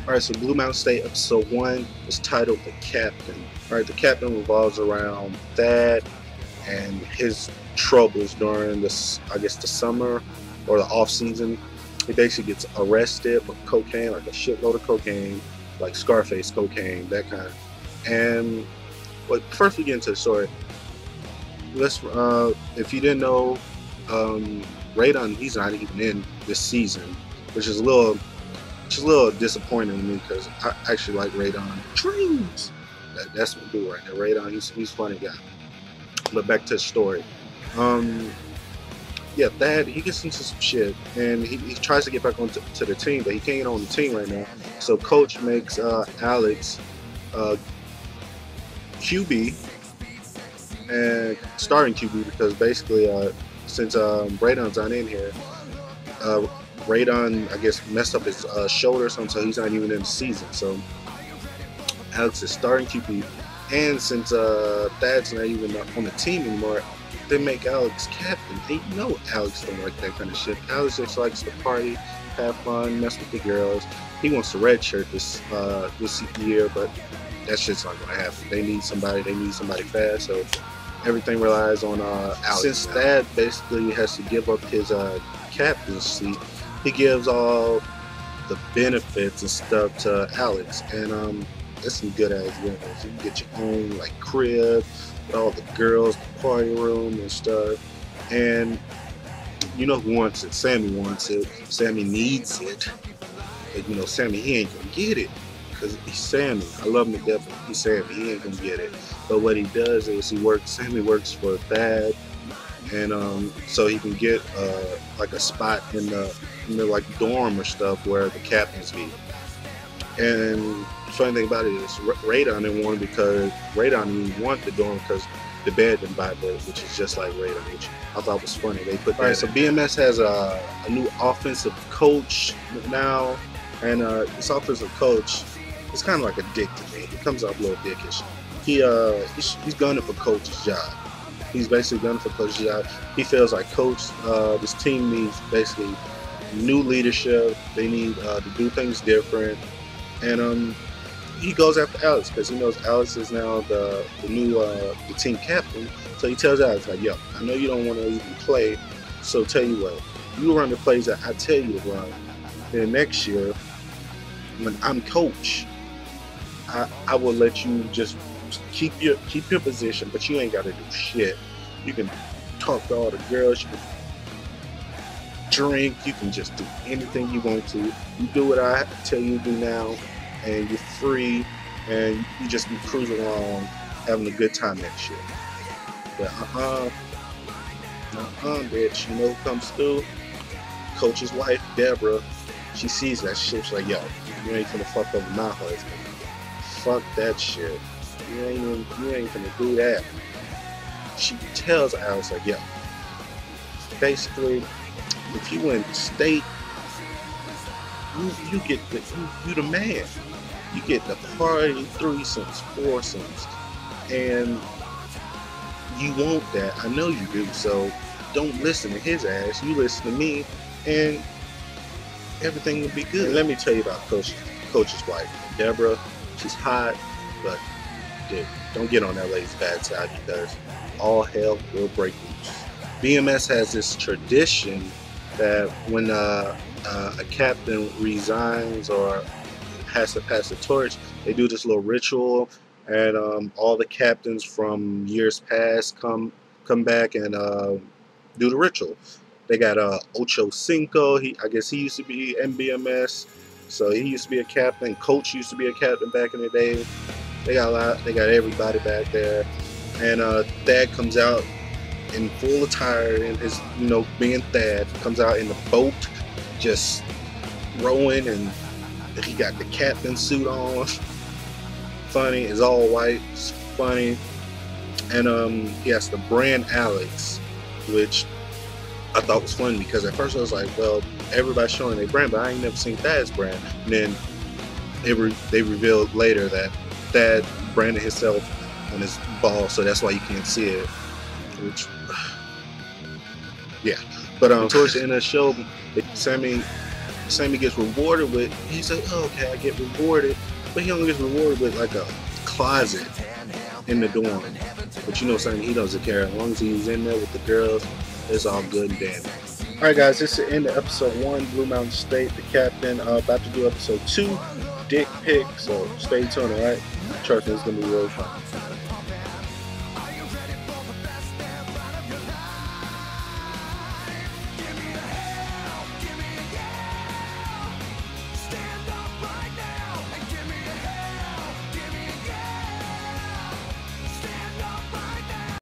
Alright, so Blue Mountain State episode 1 is titled The Captain. Alright, the captain revolves around Thad and his troubles during this, I guess, the summer or the off season. He basically gets arrested for cocaine, like a shitload of cocaine, like Scarface cocaine, that kind. And but first we get into the story. Let's if you didn't know, Radon, he's not even in this season, which is a little disappointing to me because I actually like Radon. Dreams. That's what we do right there. Radon, he's a funny guy. But back to the story. Yeah, Thad, he gets into some shit and he tries to get back onto the team, but he can't get on the team right now. So coach makes Alex QB and starting QB because basically since Radon's not in here, Radon, I guess, messed up his shoulder or something, so he's not even in the season. So Alex is starting QB, and since Thad's not even on the team anymore, they make Alex captain. And you know Alex don't like that kind of shit. Alex just likes to party, have fun, mess with the girls. He wants to redshirt this year, but that's just not gonna happen. They need somebody fast, so everything relies on Alex. Since Thad basically has to give up his captaincy, he gives all the benefits and stuff to Alex, and it's some good ass benefits. You can get your own like crib with all the girls, the party room and stuff. And you know who wants it? Sammy wants it. Sammy needs it. But you know, Sammy, he ain't gonna get it because he's Sammy. I love him to death, but he's Sammy. He ain't gonna get it. But what he does is Sammy works for Thad, and so he can get like a spot in the like dorm or stuff where the captains be. And the funny thing about it is Radon didn't want it because Radon didn't want the dorm because the bed didn't buy it, which is just like Radon, which I thought was funny. They put that. Alright, so BMS has a new offensive coach now, and this offensive coach is kind of like a dick to me. He comes off a little dickish. He's gunning for coach's job. He's basically gunning for coach's job. He feels like this team needs basically new leadership. They need to do things different, and he goes after Alex because he knows Alex is now the new the team captain. So he tells Alex like, "Yo, I know you don't want to even play, so tell you what, you run the plays that I tell you to run. Then next year, when I'm coach, I will let you just keep your position, but you ain't got to do shit. You can talk to all the girls, you can drink, you can just do anything you want to. You do what I tell you to do now, and you're free, and you just be cruising along, having a good time next year." But bitch, you know who comes through? Coach's wife, Debra. She sees that shit. She's like, "Yo, you ain't finna fuck over my husband. Fuck that shit. You ain't finna do that." She tells Alex like, "Yo, basically, if you win state, you get you the man. You get the party, threesomes, foursomes, and you want that. I know you do. So don't listen to his ass. You listen to me, and everything will be good." And let me tell you about Coach's wife, Debra. She's hot, but dude, don't get on LA's bad side because all hell will break loose. BMS has this tradition that when a captain resigns or has to pass the torch, they do this little ritual, and all the captains from years past come back and do the ritual. They got Ochocinco. I guess he used to be in BMS, so he used to be a captain. Coach used to be a captain back in the day. They got everybody back there, and Thad comes out in full attire in his, being Thad, comes out in the boat, just rowing, and he got the captain suit on. Funny, it's all white, it's funny, and he has to brand Alex, which I thought was funny because at first I was like, well, everybody's showing their brand, but I ain't never seen Thad's brand. And then they revealed later that Thad branded himself on his ball, so that's why you can't see it. Which, yeah. But towards the end of the show, Sammy Sammy gets rewarded with. He's like, oh, okay, I get rewarded, but he only gets rewarded with like a closet in the dorm. But you know something, he doesn't care. As long as he's in there with the girls, it's all good and dandy. Alright guys, this is the end of episode 1, Blue Mountain State, the captain. About to do episode 2, Dick Pick, so stay tuned, alright? Trust me, it's going to be really fun.